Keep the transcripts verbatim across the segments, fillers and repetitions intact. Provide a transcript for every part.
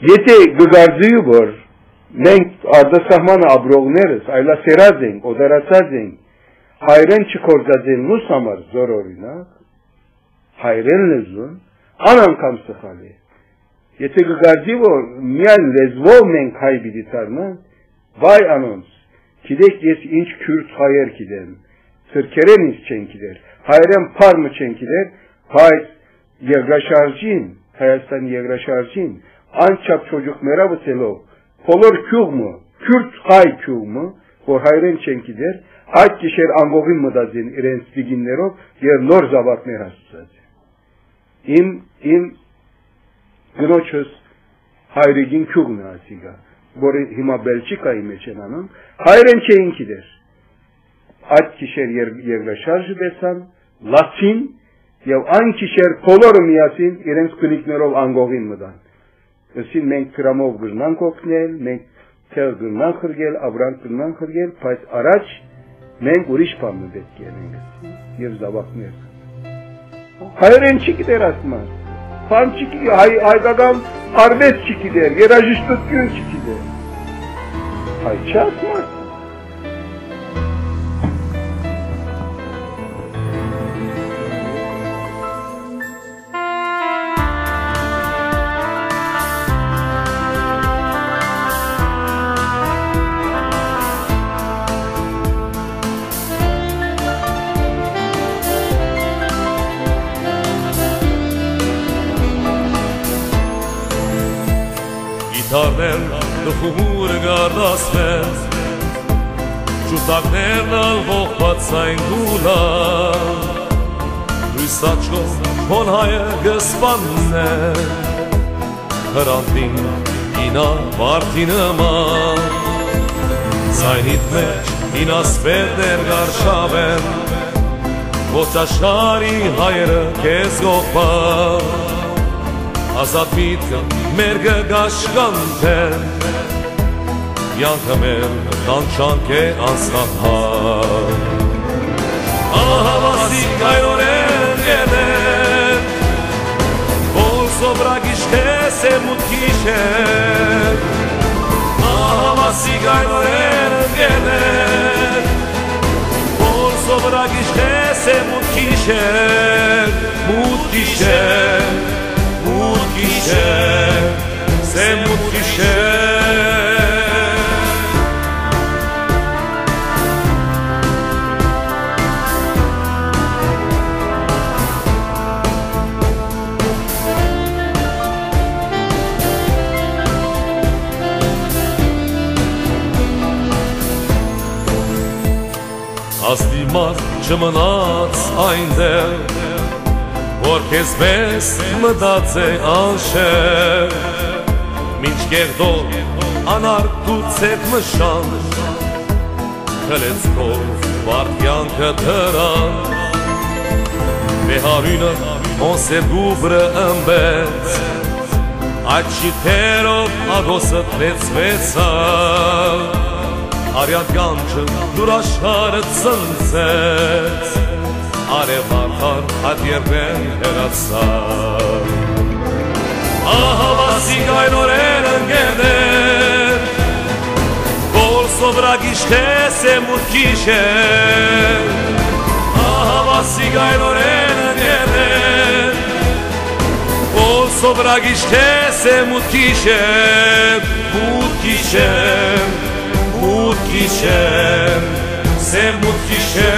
Եթե գգարձի որ մենք արտասահմանը ապրողներս այլա սերած ենք, օդարացած ենք, հայրեն չկործածեննուս համար զոր օրինակ, հայրեն լեզուն, անանգամ սխալ է։ Եթե գգարձի որ միայն լեզվով մենք հայ պիտի դառնանք, վայ անոնց, գիտեք ես ինչ քուրդ հայեր գիտեմ, սրկերեն ինչ չեն գիտեր, հայերեն փարմը չեն գիտեր, բայց երկրաշարժին, Հայաստանի երկրաշարժին, անչափ չոջուկները վսելով, բոլոր քյուղմը, քուրդ հայ քյուղմը, որ հայերեն չեն գիտեր, այդ գիշեր անգողին մտածին իրենց դիգիններով եւ նոր զավակներ հասցած։ Իմ իմ գնոջս հայրիկին քյուղն է ասիգա, որը հիմա Բելգիկայի մեջ են անում, հայերեն չէին գիտեր։ Այդ գիշեր երկրաշարժը տեսան, լացին եւ այն գիշեր բոլորը միասին իրենց քնիկներով անգողին մտան։ Այսին մենք գրամով գրնանք օգնել, մենք թեր գրնանք խրգել, ավրանք գրնանք խրգել, բայց առաջ մենք ուրիշ բան պետք է անենք եւ զավակներ։ Հայերեն չգիտեր ասում, բան չգիտեր, հայկական արվեստ չգիտեր, երաժշտություն չգիտեր։ Հայ չասում։ Գիտարներն դխուր գարդասվեց, ճուտակներն ալվողված այն գուլան, լույսաչով հոն հայը գսպանն է, հրանտին ինա վարդի նման, զայնիտ մեջ ինասպետներ գարշավ են, ոցաշարի հայերը կեզ գողպան, ազատ միտքը մեր գգաշկանք է, յանքը մեր տանչանք է անսահար։ Ահավասիկ այորեն գետեր, որ սոբրագիշ քեզ է մուտքիշ է, Ահավասիկ այորեն գետեր, որ սոբրագիշ քեզ է մուտքիշ է, մուտքիշ է, Mutkiše, se mutkiše. Աստիմար չմնաց այնտեղ, որ քեզ մեզ մտած է անշեր, մինչ կեղդով անարգուց էդ մշան, խլեցքով վարդյանքը դրան, մեհարյունըոնսեր գուբրը ըմբեց, այդ շիթերով ագոսը թեցվեցավ, արյատ գանչը դուրաշարը ծնցեց, Արևարդար այդ երբեն հերացավ Ահավասիկ այնորեն ընգերներ Որ սովրագիշ քեզ է մուտքիշ է Ահավասիկ այնորեն ընգերներ Որ սովրագիշ քեզ է մուտքիշ է Մուտքիշ է, մուտքիշ է, se mutkiş է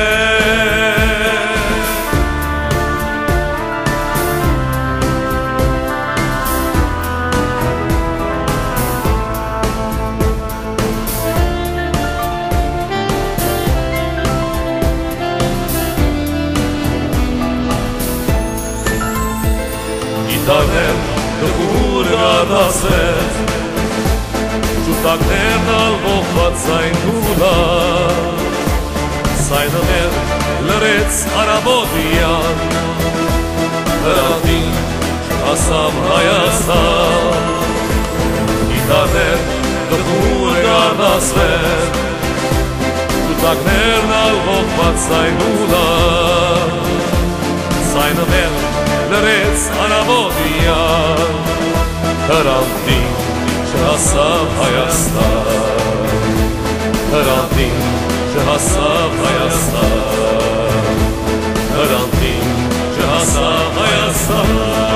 Գիտարներ դգուր գադասեց Ճուտակներն ալվողված այն հուլա Սայնը մեր լրեց արաբոդյան Հրատին ասամ Հայաստան Գիտարներ դգուր գադասեց Ճուտակներն ալվողված այն հուլա Սայնը մեր լրեց արաբոդյան Հրատին Çehasa hayasta Karantin Çehasa hayasta Karantin Çehasa hayasta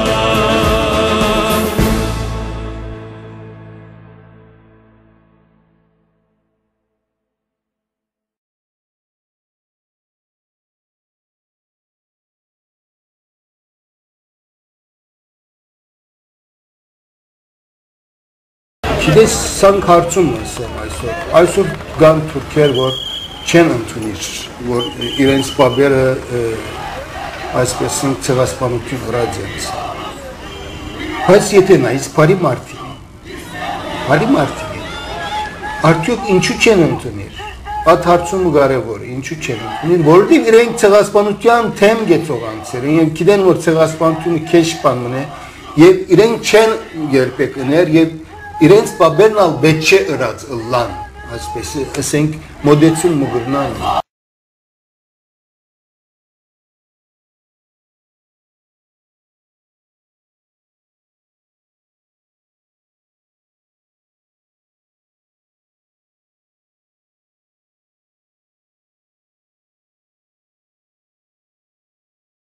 Kides san kartun mesela Aysor. Aysor gan Türkiye var. Çen Antunir var. İrens Babera Ayspesin Çevaspanutun Radyans. Hasiyete naiz pari marti. Pari marti. Artık inçu Çen Antunir. At harçun mugare var. İnçu Çen Antunir. Vardı İren Çevaspanutyan tem getogan serin. Yev kiden var Çevaspanutunu keşpanmine. Yev İren Çen gelpek ener. Yev İrens Babernal Betçe Iraz Illan. Aspesi esenk modetsun mugurnan.